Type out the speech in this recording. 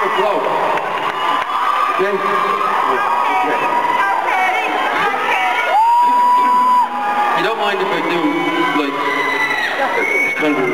a blow. Okay? Okay. You don't mind if I do, like, kind of a